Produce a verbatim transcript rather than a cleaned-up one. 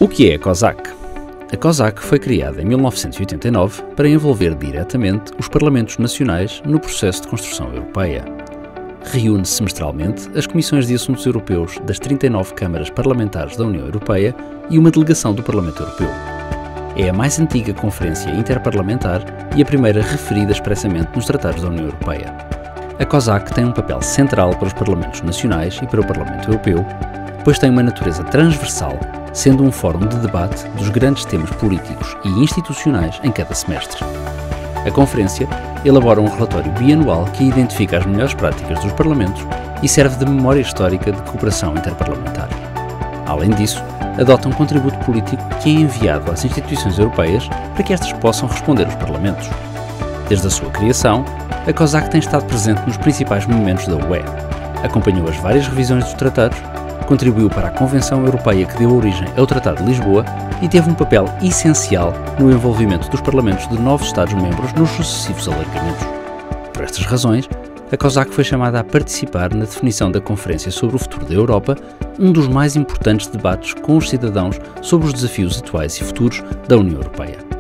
O que é a COSAC? A COSAC foi criada em mil novecentos e oitenta e nove para envolver diretamente os Parlamentos Nacionais no processo de construção europeia. Reúne semestralmente as Comissões de Assuntos Europeus das trinta e nove câmaras parlamentares da União Europeia e uma delegação do Parlamento Europeu. É a mais antiga conferência interparlamentar e a primeira referida expressamente nos Tratados da União Europeia. A COSAC tem um papel central para os Parlamentos Nacionais e para o Parlamento Europeu, pois tem uma natureza transversal, sendo um fórum de debate dos grandes temas políticos e institucionais em cada semestre. A Conferência elabora um relatório bianual que identifica as melhores práticas dos Parlamentos e serve de memória histórica de cooperação interparlamentar. Além disso, adota um contributo político que é enviado às instituições europeias para que estas possam responder aos Parlamentos. Desde a sua criação, a COSAC tem estado presente nos principais momentos da U E, acompanhou as várias revisões dos tratados, contribuiu para a Convenção Europeia que deu origem ao Tratado de Lisboa e teve um papel essencial no envolvimento dos Parlamentos de novos Estados-membros nos sucessivos alargamentos. Por estas razões, a COSAC foi chamada a participar na definição da Conferência sobre o Futuro da Europa, um dos mais importantes debates com os cidadãos sobre os desafios atuais e futuros da União Europeia.